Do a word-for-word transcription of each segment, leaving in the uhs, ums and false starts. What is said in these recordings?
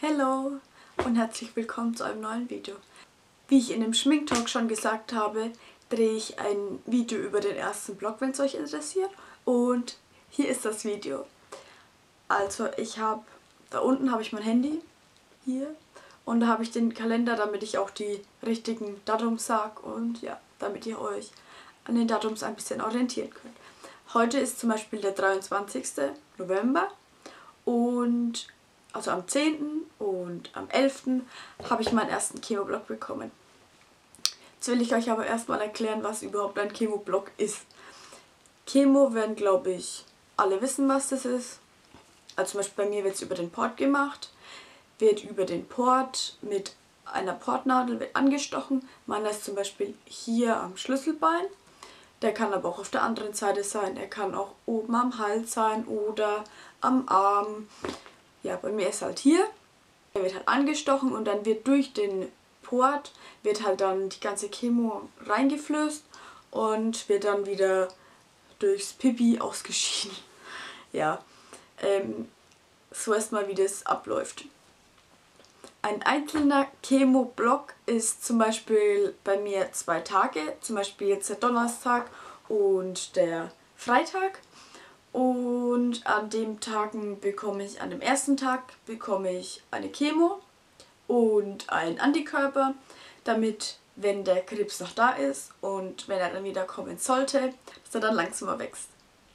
Hallo und herzlich willkommen zu einem neuen Video. Wie ich in dem Schminktalk schon gesagt habe, drehe ich ein Video über den ersten Blog, wenn es euch interessiert. Und hier ist das Video. Also ich habe, da unten habe ich mein Handy, hier. Und da habe ich den Kalender, damit ich auch die richtigen Datums sage und ja, damit ihr euch an den Datums ein bisschen orientieren könnt. Heute ist zum Beispiel der dreiundzwanzigste November und also am zehnten und am elften habe ich meinen ersten Chemo-Block bekommen. Jetzt will ich euch aber erstmal erklären, was überhaupt ein Chemo-Block ist. Chemo werden, glaube ich, alle wissen, was das ist. Also zum Beispiel bei mir wird es über den Port gemacht, wird über den Port mit einer Portnadel wird angestochen. Meiner ist zum Beispiel hier am Schlüsselbein. Der kann aber auch auf der anderen Seite sein. Er kann auch oben am Hals sein oder am Arm. Ja, bei mir ist halt hier. Er wird halt angestochen und dann wird durch den Port wird halt dann die ganze Chemo reingeflößt und wird dann wieder durchs Pipi ausgeschieden. Ja, ähm, so erstmal, wie das abläuft. Ein einzelner Chemo-Block ist zum Beispiel bei mir zwei Tage, zum Beispiel jetzt der Donnerstag und der Freitag. Und an den Tagen bekomme ich, an dem ersten Tag bekomme ich eine Chemo und einen Antikörper, damit, wenn der Krebs noch da ist und wenn er dann wieder kommen sollte, dass er dann langsamer wächst.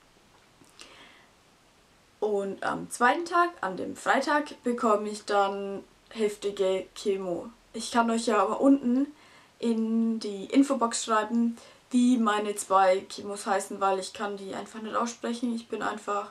Und am zweiten Tag, an dem Freitag, bekomme ich dann heftige Chemo. Ich kann euch ja aber unten in die Infobox schreiben, wie meine zwei Chemos heißen, weil ich kann die einfach nicht aussprechen. Ich bin einfach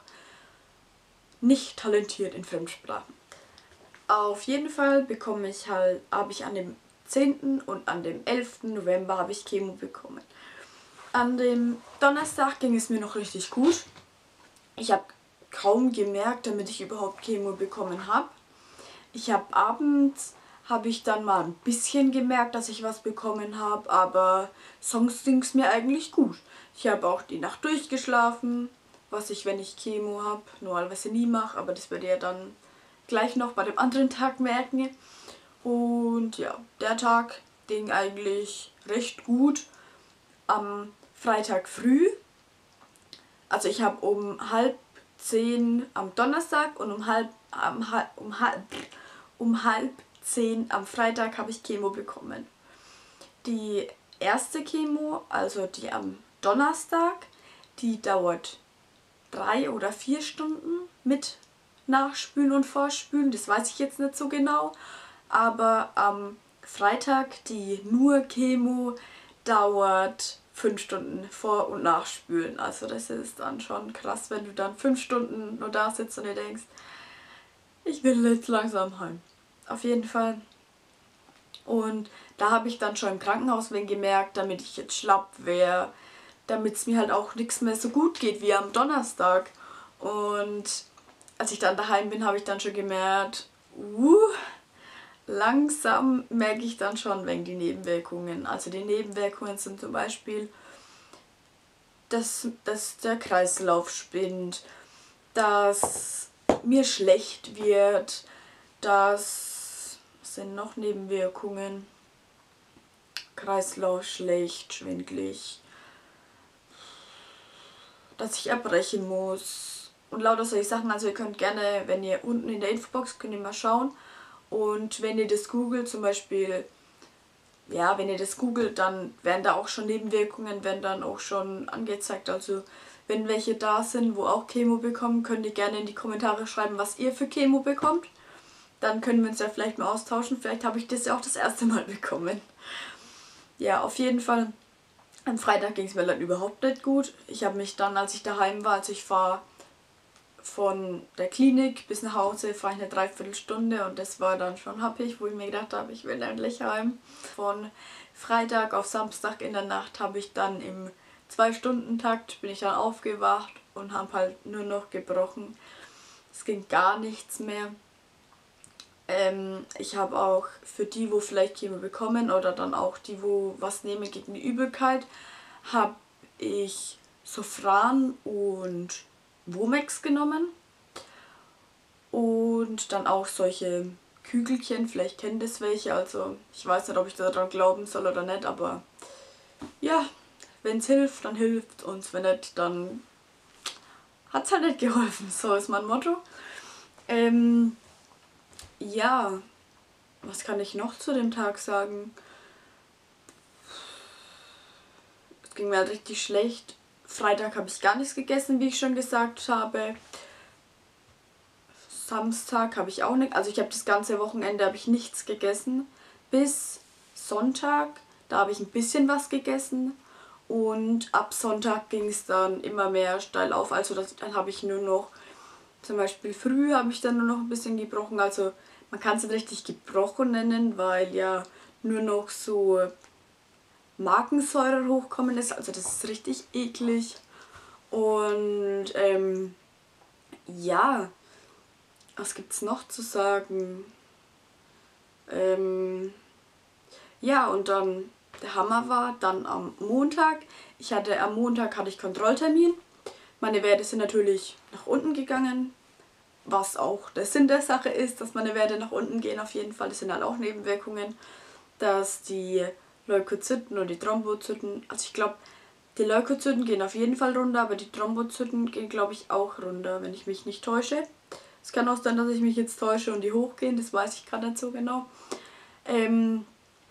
nicht talentiert in Fremdsprachen. Auf jeden Fall bekomme ich halt, habe ich an dem zehnten und an dem elften November habe ich Chemo bekommen. An dem Donnerstag ging es mir noch richtig gut. Ich habe kaum gemerkt, damit ich überhaupt Chemo bekommen habe. Ich habe abends, habe ich dann mal ein bisschen gemerkt, dass ich was bekommen habe, aber sonst ging es mir eigentlich gut. Ich habe auch die Nacht durchgeschlafen, was ich, wenn ich Chemo habe, normalerweise nie mache, aber das werde ihr dann gleich noch bei dem anderen Tag merken. Und ja, der Tag ging eigentlich recht gut. Am Freitag früh, also ich habe um halb zehn am Donnerstag und um halb, um halb, um halb, um halb zehn am Freitag habe ich Chemo bekommen. Die erste Chemo, also die am Donnerstag, die dauert drei oder vier Stunden mit Nachspülen und Vorspülen, das weiß ich jetzt nicht so genau, aber am Freitag die nur Chemo dauert fünf Stunden vor- und nachspülen. Also das ist dann schon krass, wenn du dann fünf Stunden nur da sitzt und dir denkst, ich will jetzt langsam heim. Auf jeden Fall. Und da habe ich dann schon im Krankenhaus wen gemerkt, damit ich jetzt schlapp wäre, damit es mir halt auch nichts mehr so gut geht wie am Donnerstag. Und als ich dann daheim bin, habe ich dann schon gemerkt, uh, langsam merke ich dann schon wegen die Nebenwirkungen. Also die Nebenwirkungen sind zum Beispiel, dass, dass der Kreislauf spinnt, dass mir schlecht wird, dass, was sind noch Nebenwirkungen? Kreislauf schlecht, schwindelig, dass ich erbrechen muss und lauter solche Sachen. Also ihr könnt gerne, wenn ihr unten in der Infobox, könnt ihr mal schauen. Und wenn ihr das googelt, zum Beispiel, ja, wenn ihr das googelt, dann werden da auch schon Nebenwirkungen, werden dann auch schon angezeigt. Also wenn welche da sind, wo auch Chemo bekommen, könnt ihr gerne in die Kommentare schreiben, was ihr für Chemo bekommt. Dann können wir uns ja vielleicht mal austauschen. Vielleicht habe ich das ja auch das erste Mal bekommen. Ja, auf jeden Fall. Am Freitag ging es mir dann überhaupt nicht gut. Ich habe mich dann, als ich daheim war, also ich fahre von der Klinik bis nach Hause, fahre ich eine Dreiviertelstunde und das war dann schon happig, wo ich mir gedacht habe, ich will endlich heim. Von Freitag auf Samstag in der Nacht habe ich dann im Zwei-Stunden-Takt bin ich dann aufgewacht und habe halt nur noch gebrochen. Es ging gar nichts mehr. Ähm, ich habe auch für die, wo vielleicht Chemo bekommen oder dann auch die, wo was nehmen gegen die Übelkeit, habe ich Sofran und Womex genommen und dann auch solche Kügelchen, vielleicht kennen das welche, also ich weiß nicht, ob ich daran glauben soll oder nicht, aber ja, wenn es hilft, dann hilft und wenn nicht, dann hat es halt nicht geholfen, so ist mein Motto. Ähm, ja, was kann ich noch zu dem Tag sagen? Es ging mir halt richtig schlecht. Freitag habe ich gar nichts gegessen, wie ich schon gesagt habe. Samstag habe ich auch nicht, also ich habe das ganze Wochenende habe ich nichts gegessen. Bis Sonntag, da habe ich ein bisschen was gegessen. Und ab Sonntag ging es dann immer mehr steil auf. Also das, dann habe ich nur noch, zum Beispiel früh habe ich dann nur noch ein bisschen gebrochen. Also man kann es nicht richtig gebrochen nennen, weil ja nur noch so Magensäure hochkommen ist. Also das ist richtig eklig. Und ähm, ja, was gibt es noch zu sagen? Ähm, ja, und dann der Hammer war dann am Montag. Ich hatte am Montag hatte ich Kontrolltermin. Meine Werte sind natürlich nach unten gegangen, was auch der Sinn der Sache ist, dass meine Werte nach unten gehen auf jeden Fall. Das sind halt auch Nebenwirkungen, dass die Leukozyten und die Thrombozyten, also ich glaube, die Leukozyten gehen auf jeden Fall runter, aber die Thrombozyten gehen, glaube ich, auch runter, wenn ich mich nicht täusche. Es kann auch sein, dass ich mich jetzt täusche und die hochgehen, das weiß ich gerade nicht so genau. Ähm,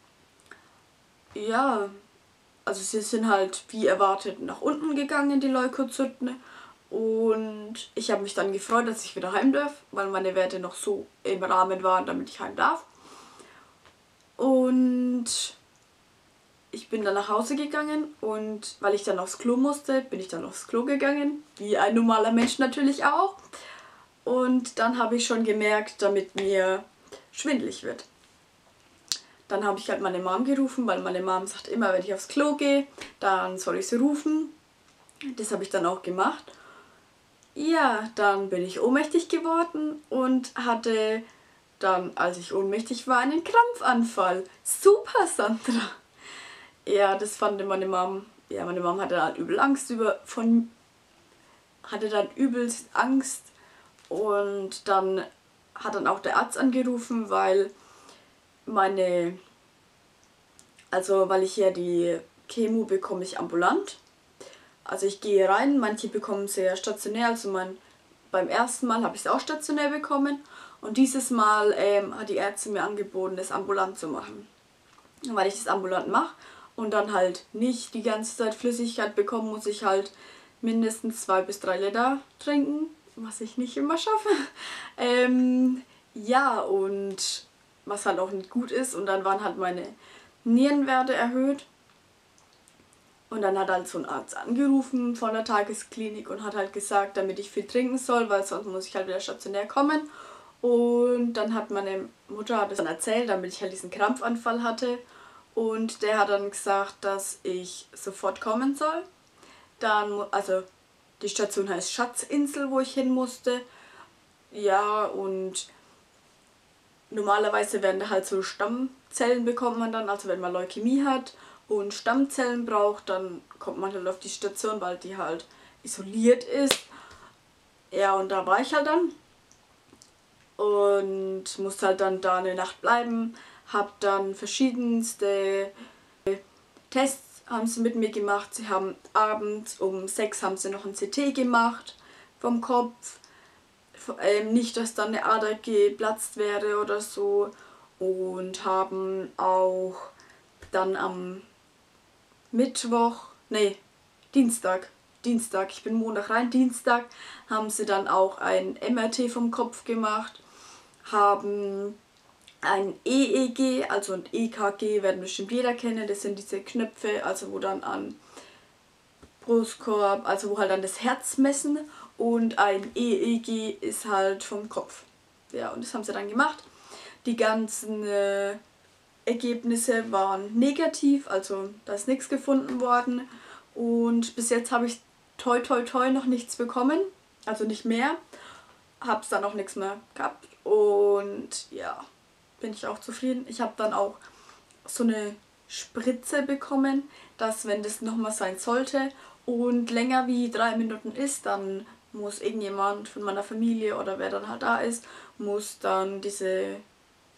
ja, also sie sind halt wie erwartet nach unten gegangen, die Leukozyten. Und ich habe mich dann gefreut, dass ich wieder heim darf, weil meine Werte noch so im Rahmen waren, damit ich heim darf. Und ich bin dann nach Hause gegangen und weil ich dann aufs Klo musste, bin ich dann aufs Klo gegangen, wie ein normaler Mensch natürlich auch. Und dann habe ich schon gemerkt, damit mir schwindelig wird. Dann habe ich halt meine Mom gerufen, weil meine Mom sagt immer, wenn ich aufs Klo gehe, dann soll ich sie rufen. Das habe ich dann auch gemacht. Ja, dann bin ich ohnmächtig geworden und hatte dann, als ich ohnmächtig war, einen Krampfanfall. Super, Sandra! Ja, das fand meine Mom, ja, meine Mom hatte dann übel Angst über, von, hatte dann übelst Angst und dann hat dann auch der Arzt angerufen, weil meine, also weil ich ja die Chemo bekomme ich ambulant. Also ich gehe rein, manche bekommen sie ja stationär, also mein, beim ersten Mal habe ich es auch stationär bekommen und dieses Mal ähm, hat die Ärztin mir angeboten, das ambulant zu machen. Und weil ich das ambulant mache und dann halt nicht die ganze Zeit Flüssigkeit bekomme, muss ich halt mindestens zwei bis drei Liter trinken, was ich nicht immer schaffe. ähm, ja, und was halt auch nicht gut ist und dann waren halt meine Nierenwerte erhöht. Und dann hat halt so ein Arzt angerufen von der Tagesklinik und hat halt gesagt, damit ich viel trinken soll, weil sonst muss ich halt wieder stationär kommen. Und dann hat meine Mutter das dann erzählt, damit ich halt diesen Krampfanfall hatte. Und der hat dann gesagt, dass ich sofort kommen soll. Dann, also die Station heißt Schatzinsel, wo ich hin musste. Ja, und normalerweise werden da halt so Stammzellen bekommt man dann, also wenn man Leukämie hat und Stammzellen braucht, dann kommt man halt auf die Station, weil die halt isoliert ist. Ja, und da war ich halt dann und musste halt dann da eine Nacht bleiben, hab dann verschiedenste Tests haben sie mit mir gemacht. Sie haben abends um sechs haben sie noch ein C T gemacht vom Kopf. Ähm, nicht, dass dann eine Ader geplatzt wäre oder so. Und haben auch dann am Mittwoch, nee, Dienstag, Dienstag, ich bin Montag rein, Dienstag haben sie dann auch ein M R T vom Kopf gemacht, haben ein E E G, also ein E K G werden bestimmt jeder kennen, das sind diese Knöpfe, also wo dann an Brustkorb, also wo halt dann das Herz messen und ein E E G ist halt vom Kopf. Ja, und das haben sie dann gemacht. Die ganzen äh, Ergebnisse waren negativ, also da ist nichts gefunden worden und bis jetzt habe ich toi toi toi noch nichts bekommen, also nicht mehr, habe es dann auch nichts mehr gehabt und ja, bin ich auch zufrieden. Ich habe dann auch so eine Spritze bekommen, dass wenn das nochmal sein sollte und länger wie drei Minuten ist, dann muss irgendjemand von meiner Familie oder wer dann halt da ist, muss dann diese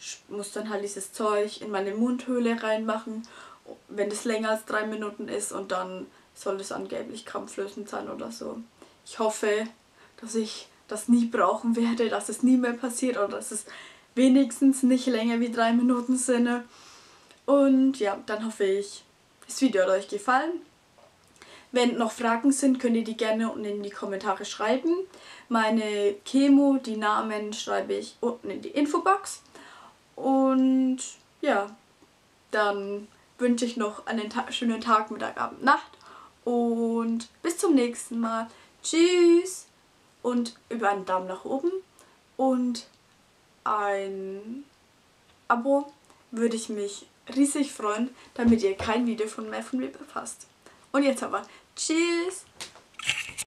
muss dann halt dieses Zeug in meine Mundhöhle reinmachen, wenn es länger als drei Minuten ist, und dann soll es angeblich krampflösend sein oder so. Ich hoffe, dass ich das nie brauchen werde, dass es nie mehr passiert oder dass es wenigstens nicht länger wie drei Minuten sind. Und ja, dann hoffe ich, das Video hat euch gefallen. Wenn noch Fragen sind, könnt ihr die gerne unten in die Kommentare schreiben. Meine Chemo, die Namen schreibe ich unten in die Infobox. Und ja, dann wünsche ich noch einen ta- schönen Tag, Mittag, Abend, Nacht. Und bis zum nächsten Mal. Tschüss! Und über einen Daumen nach oben und ein Abo würde ich mich riesig freuen, damit ihr kein Video von mehr von mir verpasst. Und jetzt aber tschüss!